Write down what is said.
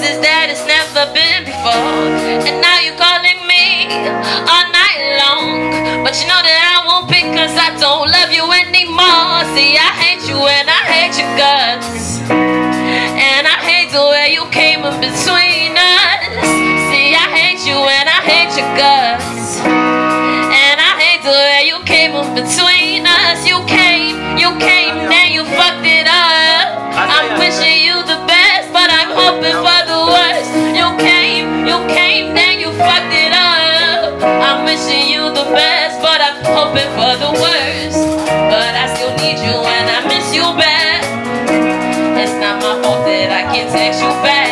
places that it's never been before. And now you're calling me all night long, but you know that I won't pick, cause I don't love you anymore. See, I hate you and I hate your guts, and I hate the way you came in between us. See, I hate you and I hate your guts, and I hate the way you came in between us. You came, then you fucked it up. I'm wishing you the best, but I'm hoping for the worst. You came, then you fucked it up. I'm wishing you the best, but I'm hoping for the worst. But I still need you and I miss you back. It's not my fault that I can't text you back.